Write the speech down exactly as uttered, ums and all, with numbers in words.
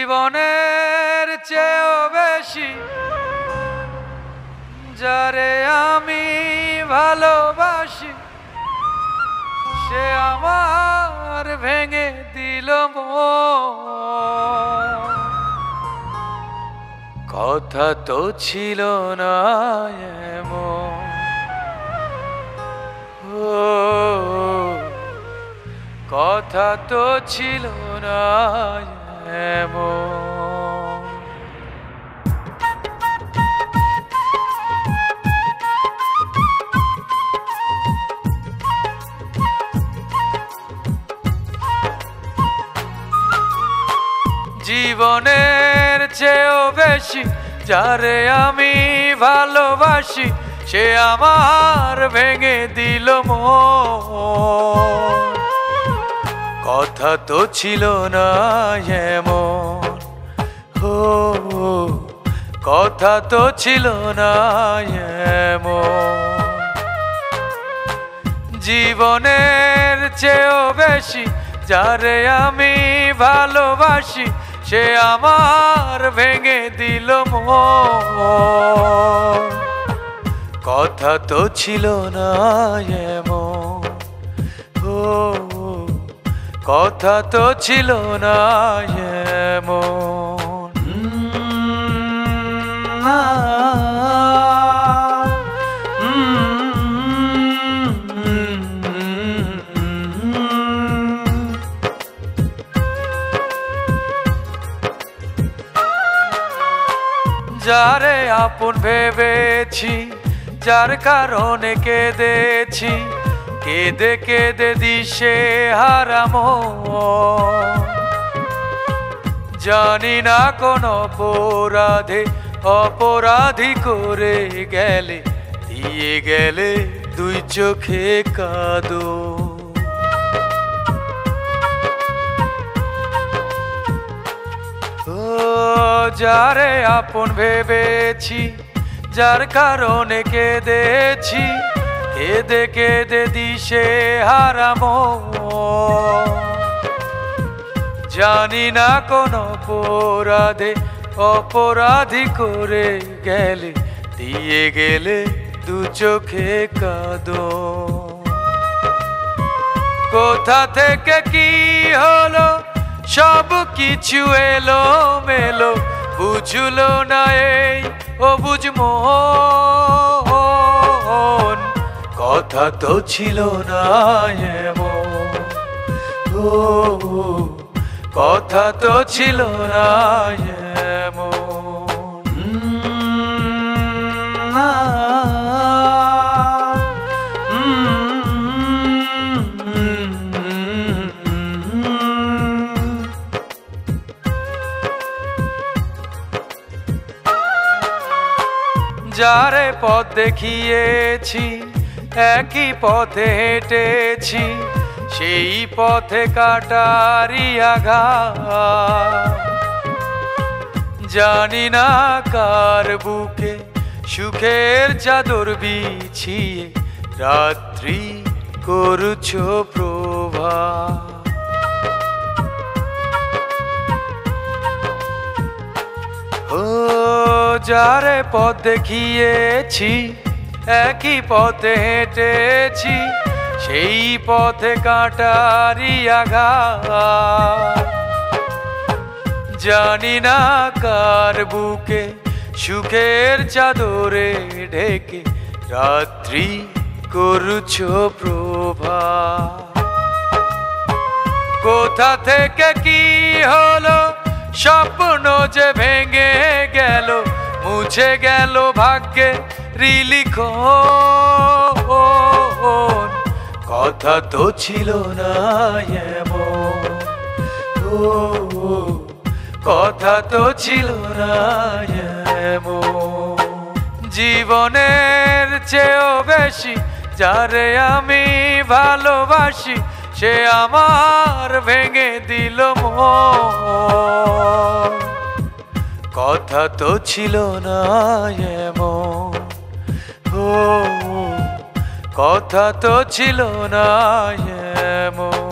জীবনের চেয়েও বেশি যারে আমি ভালোবাসি সে আমার ভেঙে দিল মন। কথা তো ছিল না এমন, ও কথা তো ছিল না এমন। জীবনের চেয়েও বেশি যারে আমি ভালোবাসি সে আমার ভেঙে দিল মন। কথা তো ছিল না এমন, ও কথা তো ছিল না এমন। জীবনের চেয়েও বেশি যারে আমি ভালোবাসি সে আমার ভেঙে দিল মন। কথা তো ছিল না এমন, ও কথা তো ছিল না এমন। যারে আপন ভেবেছি যার কারণে কেঁদেছি, কেঁদে কেঁদে দিশে হারাম। জানি না কোন অপরাধে অপরাধী করে গেলে দিয়ে গেলে দুই চোখে কাঁদো। যারে আপন ভেবেছি যার কারণে কেঁদেছি, কেঁদে কেঁদে দিশে হারাম। জানি না কোন অপরাধে অপরাধী করে গেলে দিয়ে গেলে দু চোখে কাঁদো। কোথা থেকে কি হলো সব কিছু এলো মেলো, বুঝলো না এই ও বুঝমো। কথা তো ছিল না এমন, ও কথা তো ছিল না এমন। না যারে পথ দেখিয়েছি একই পথে হেঁটেছি, সেই পথে কাটারি আঘাত। জানি না কার বুকে সুখের চাদর বিছিয়ে রাত্রি করছো প্রভাত। ও যারে পথ দেখিয়েছি একই পথে হেঁটেছি, সেই পথে কাটারি আঘাত। জানি না কার বুকে সুখের চাদরে ঢেকে রাত্রি করছো প্রভাত। কোথা থেকে কি হলো স্বপ্ন যে ভেঙে গেল, মুছে গেল ভাগ্যে লিখন। কথা তো ছিল না এমন, ও কথা তো ছিল না এমন। জীবনের চেয়েও বেশি যারে আমি ভালোবাসি সে আমার ভেঙে দিল মন। কথা তো ছিল না এমন, ও কথা তো ছিল না এমন।